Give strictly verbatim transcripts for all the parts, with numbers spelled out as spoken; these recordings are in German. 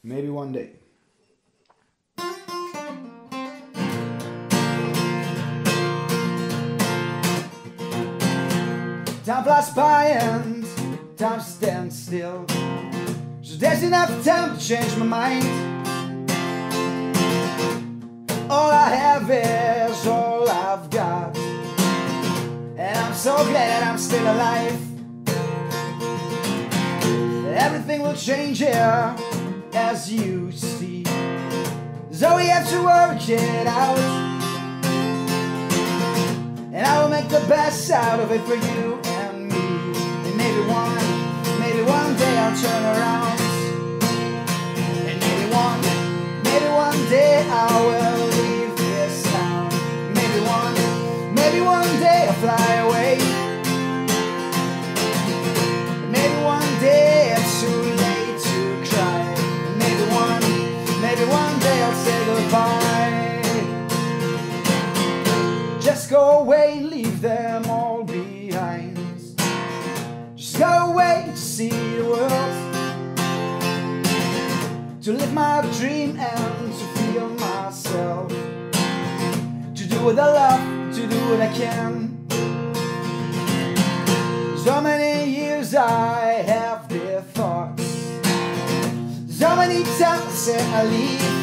maybe one day. Time flies by and time stands still, so there's enough time to change my mind. All I have is all I've got, and I'm so glad I'm still alive. Everything will change here, as you see, so we have to work it out, and I will make the best out of it for you and me. And maybe one, maybe one day I'll turn around, and maybe one, maybe one day I will leave this town. Maybe one, maybe one day I'll fly away. And maybe one day it's too late to cry. And maybe one, maybe one day I'll say goodbye. Just go away, leave them all behind. Just go away to see the world, to live my dream and to feel myself, to do what I love, to do what I can. So many years I have their thoughts, so many times I said I leave.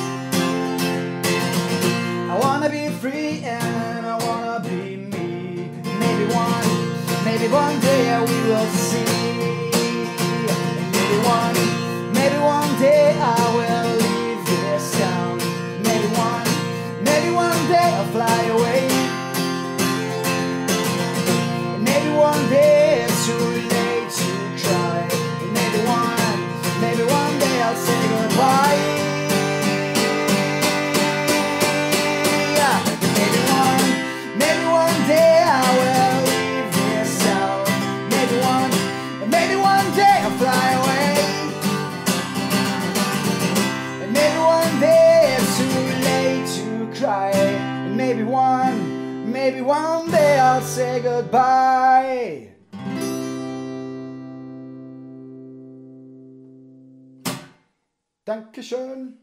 I wanna be free and I wanna be me. Maybe one, maybe one day we will see. Maybe one, maybe one day I will leave this town. Maybe one, maybe one day I'll fly away. Maybe one day it's too late to cry. Maybe one, maybe one day I'll say goodbye. Maybe one, maybe one day I will leave this town. Maybe one, maybe one day I'll fly away. And maybe one day it's too late to cry. And maybe one, maybe one day I'll say goodbye. Dankeschön.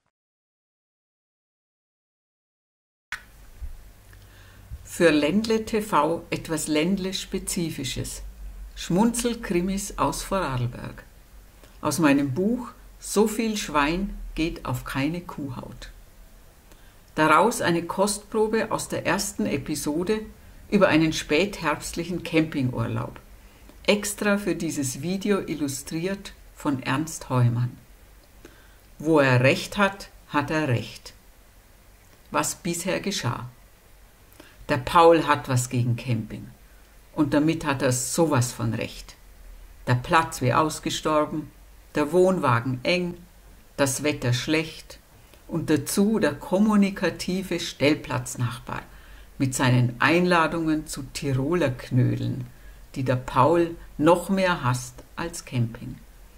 Für Ländle T V etwas Ländle-Spezifisches. Schmunzelkrimis aus Vorarlberg. Aus meinem Buch So viel Schwein geht auf keine Kuhhaut. Daraus eine Kostprobe aus der ersten Episode über einen spätherbstlichen Campingurlaub. Extra für dieses Video illustriert von Ernst Heumann. Wo er Recht hat, hat er Recht. Was bisher geschah. Der Paul hat was gegen Camping. Und damit hat er sowas von Recht. Der Platz wie ausgestorben, der Wohnwagen eng, das Wetter schlecht und dazu der kommunikative Stellplatznachbar mit seinen Einladungen zu Tiroler Knödeln, die der Paul noch mehr hasst als Camping.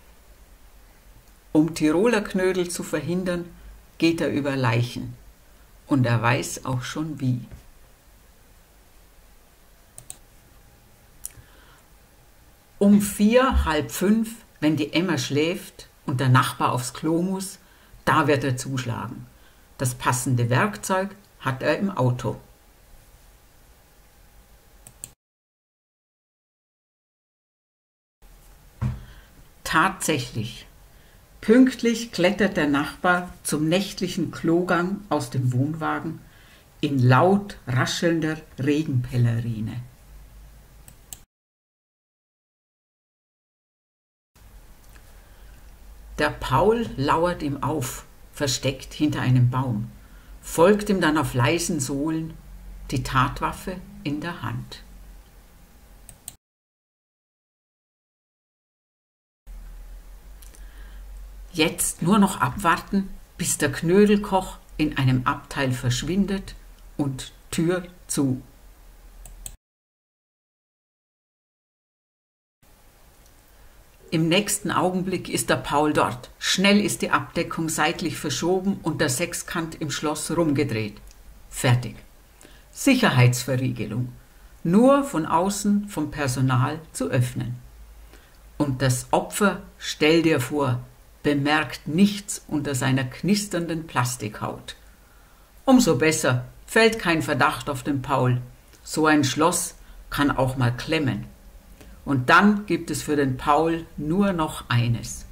Um Tiroler Knödel zu verhindern, geht er über Leichen. Und er weiß auch schon wie. Um vier, halb fünf, wenn die Emma schläft und der Nachbar aufs Klo muss, da wird er zuschlagen. Das passende Werkzeug hat er im Auto. Tatsächlich. Pünktlich klettert der Nachbar zum nächtlichen Klogang aus dem Wohnwagen in laut raschelnder Regenpellerine. Der Paul lauert ihm auf, versteckt hinter einem Baum, folgt ihm dann auf leisen Sohlen, die Tatwaffe in der Hand. Jetzt nur noch abwarten, bis der Knödelkoch in einem Abteil verschwindet und Tür zu. Im nächsten Augenblick ist der Paul dort. Schnell ist die Abdeckung seitlich verschoben und der Sechskant im Schloss rumgedreht. Fertig. Sicherheitsverriegelung. Nur von außen vom Personal zu öffnen. Und das Opfer, stell dir vor, bemerkt nichts unter seiner knisternden Plastikhaut. Umso besser, fällt kein Verdacht auf den Paul. So ein Schloss kann auch mal klemmen. Und dann gibt es für den Paul nur noch eines.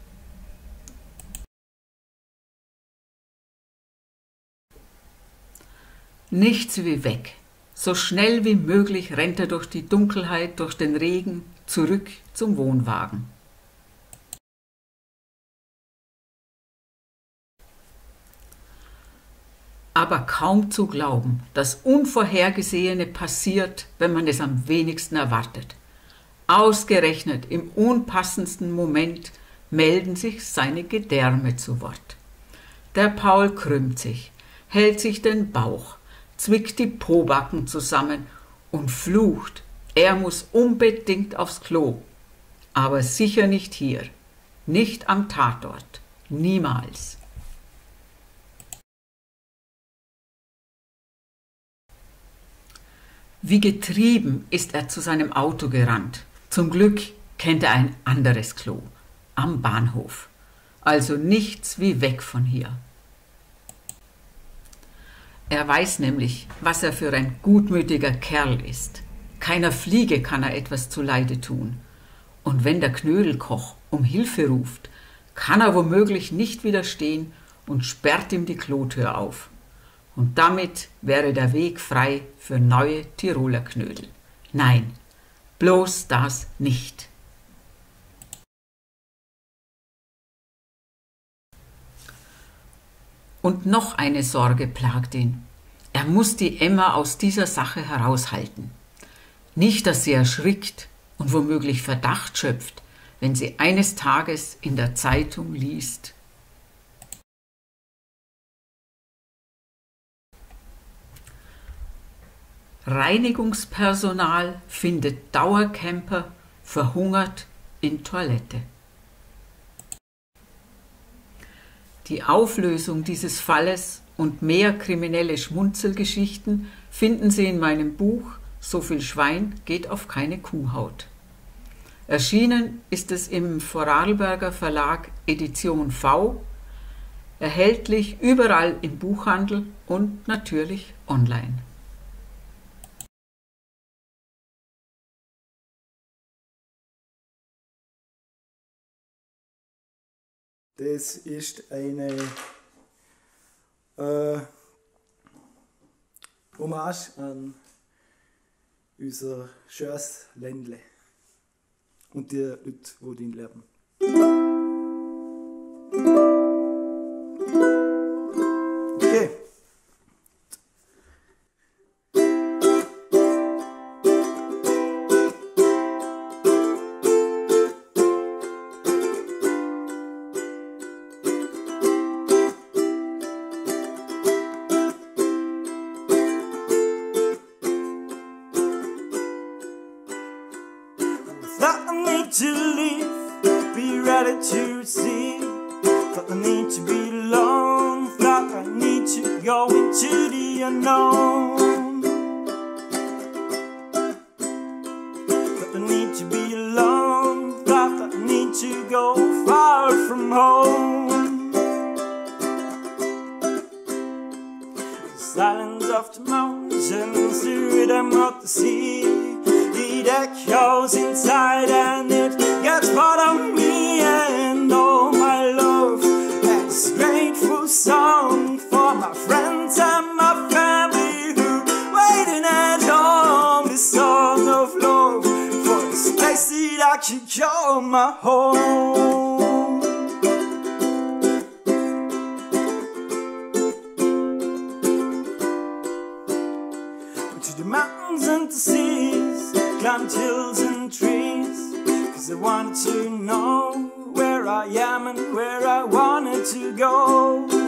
Nichts wie weg. So schnell wie möglich rennt er durch die Dunkelheit, durch den Regen, zurück zum Wohnwagen. Aber kaum zu glauben, das Unvorhergesehene passiert, wenn man es am wenigsten erwartet. Ausgerechnet im unpassendsten Moment melden sich seine Gedärme zu Wort. Der Paul krümmt sich, hält sich den Bauch, zwickt die Pobacken zusammen und flucht, er muss unbedingt aufs Klo. Aber sicher nicht hier, nicht am Tatort, niemals. Wie getrieben ist er zu seinem Auto gerannt. Zum Glück kennt er ein anderes Klo, am Bahnhof. Also nichts wie weg von hier. Er weiß nämlich, was er für ein gutmütiger Kerl ist. Keiner Fliege kann er etwas zuleide tun. Und wenn der Knödelkoch um Hilfe ruft, kann er womöglich nicht widerstehen und sperrt ihm die Klotür auf. Und damit wäre der Weg frei für neue Tiroler Knödel. Nein, bloß das nicht. Und noch eine Sorge plagt ihn. Er muss die Emma aus dieser Sache heraushalten. Nicht, dass sie erschrickt und womöglich Verdacht schöpft, wenn sie eines Tages in der Zeitung liest: Reinigungspersonal findet Dauercamper verhungert in Toilette. Die Auflösung dieses Falles und mehr kriminelle Schmunzelgeschichten finden Sie in meinem Buch So viel Schwein geht auf keine Kuhhaut. Erschienen ist es im Vorarlberger Verlag Edition V, erhältlich überall im Buchhandel und natürlich online. Das ist eine äh, Hommage an unser schönes Ländle und die Leute, die drin leben. Okay. Thought I need to leave, be ready to see. Thought I need to be alone. Thought I need to go into the unknown. Thought I need to be alone. Thought I need to go far from home. The silence of the mountains, the rhythm of the sea. It echoes inside and it gets part of me and all my love. And this grateful song for my friends and my family who waiting at home. This song of love for this place that I can call my home. To the mountains and the seas, climbed hills and trees, cause I wanted to know where I am and where I wanted to go.